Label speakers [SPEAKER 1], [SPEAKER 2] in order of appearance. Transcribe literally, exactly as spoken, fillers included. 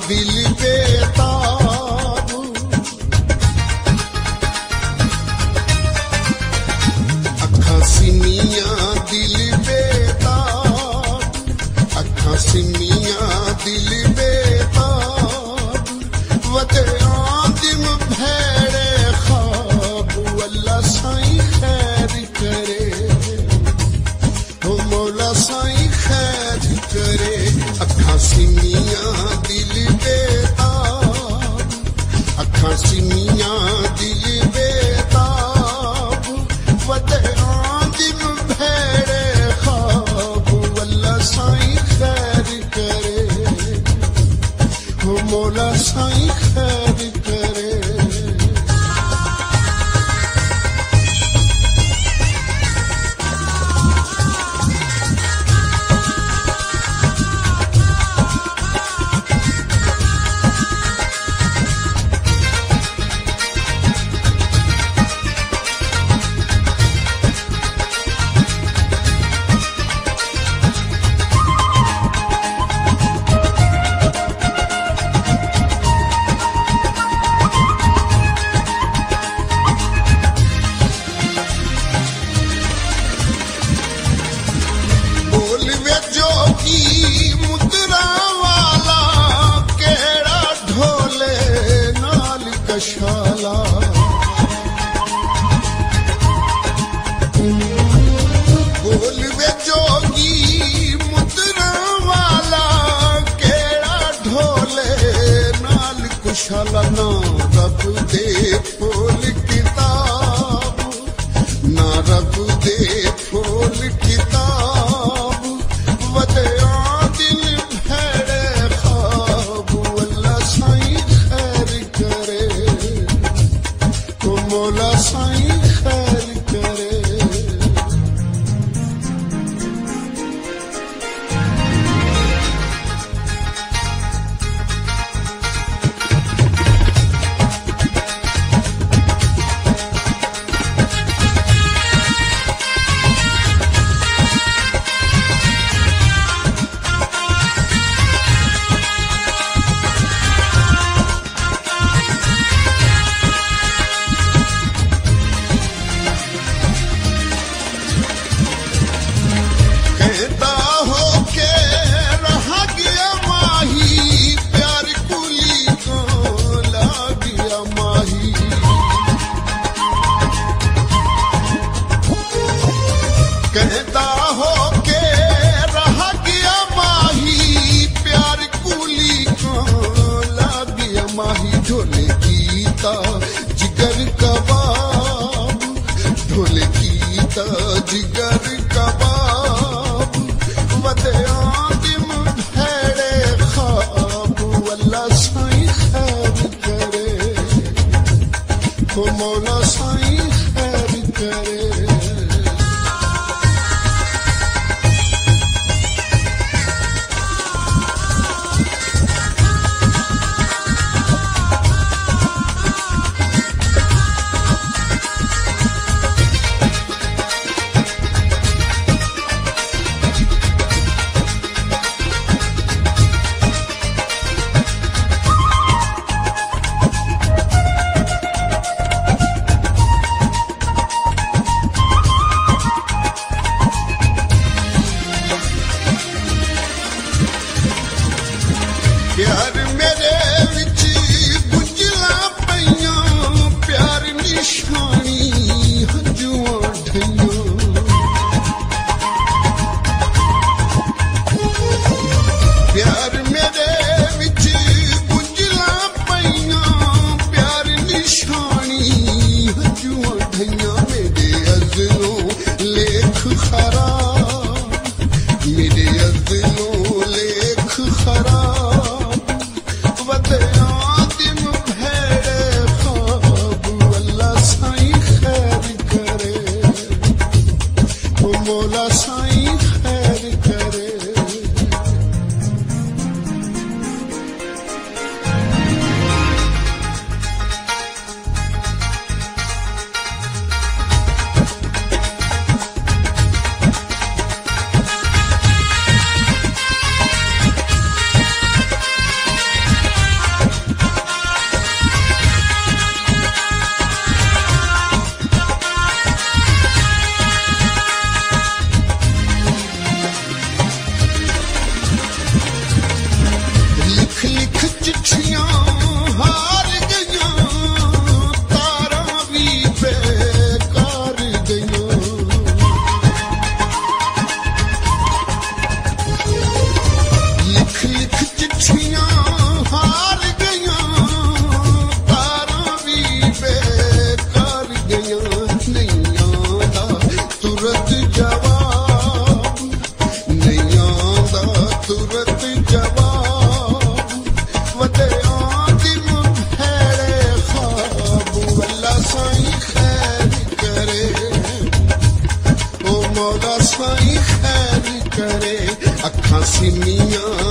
[SPEAKER 1] दिल बेताब, अखा सिमियां दिल बेताब, अखा सिमियां दिल बेताब, वते आदिम भेड़े ख्वाब, अल्लाह साईं खैर करे, हो मौला साईं खैर करे। अखा सिमियां दिल बेताब, अखा सिमियां दिल बेताब, वते आदिम भेड़े ख्वाब, अल्लाह साईं खैर करे, हो मौला साईं खैर करे। शाला बोल वे जोगी मुद्रा वाला केड़ा ढोले नाल कुशाला, ना रब दे फूल किताब, ना रब दे फूल किताब, वते दिल भेड़े ख्वाब, अल्लाह साईं खैर करे, मौला साईं खैर करे। कहता हो के रह गया माही, प्यार कुली को ला गया माही, ढोले गीता जिगर कबाब, ढोले गीता जिगर कबाब, वते आदिम भेड़े ख्वाब, अल्लाह साईं खैर करे, हो मौला साईं खैर करे। लिख चिट्ठियां हार गईयां, तारा भी बेकार गईयां। लिख लिख चिट्ठियां हार गईयां, तारा भी बेकार गईयां। नहीं आंदा तुरत जवाब, नहीं आंदा तुरत जवाब, वधिया दिल भैड़े ख्वाब। अल्लाह साईं खैर करे, ओ मौला साईं खैर करे। अखां सीनियां